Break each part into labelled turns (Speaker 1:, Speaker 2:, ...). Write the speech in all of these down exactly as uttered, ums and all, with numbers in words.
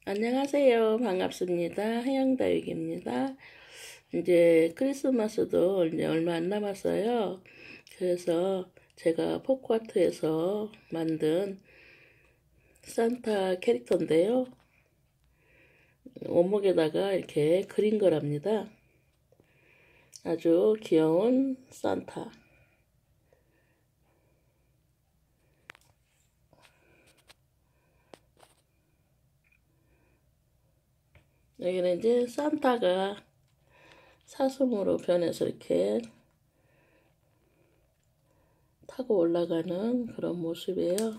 Speaker 1: 안녕하세요. 반갑습니다. 해양다육입니다. 이제 크리스마스도 이제 얼마 안 남았어요. 그래서 제가 포크아트에서 만든 산타 캐릭터인데요. 원목에다가 이렇게 그린 거랍니다. 아주 귀여운 산타. 여기는 이제 산타가 사슴으로 변해서 이렇게 타고 올라가는 그런 모습이에요.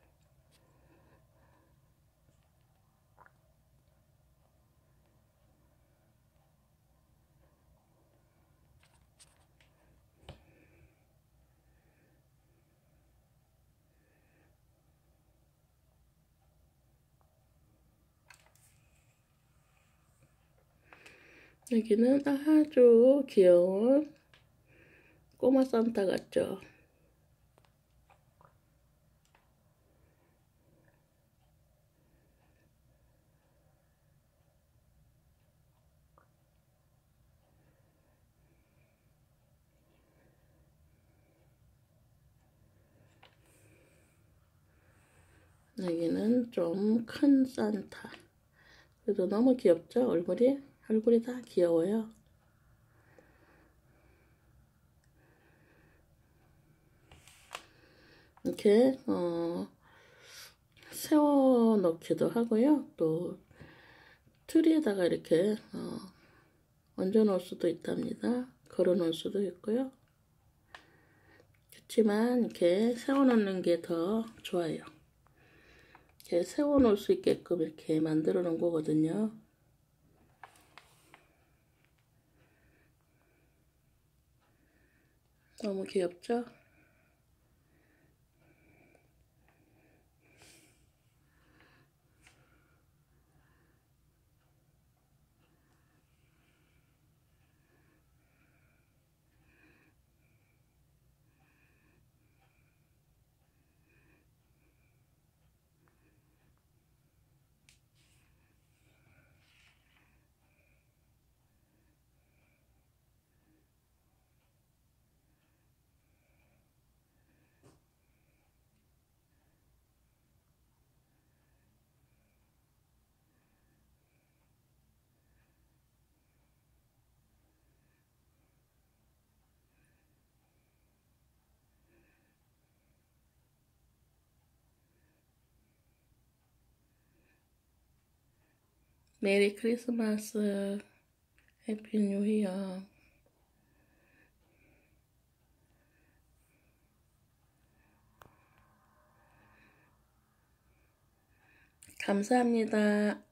Speaker 1: 여기는 아주 귀여운 꼬마 산타 같죠? 여기는 좀 큰 산타. 그래도 너무 귀엽죠? 얼굴이? 얼굴이 다 귀여워요. 이렇게 어, 세워 놓기도 하고요. 또 트리에다가 이렇게 어, 얹어 놓을 수도 있답니다. 걸어 놓을 수도 있고요. 그렇지만 이렇게 세워 놓는 게 더 좋아요. 이렇게 세워 놓을 수 있게끔 이렇게 만들어 놓은 거거든요. 너무 귀엽죠? 메리 크리스마스. 해피 뉴 이어. 감사합니다.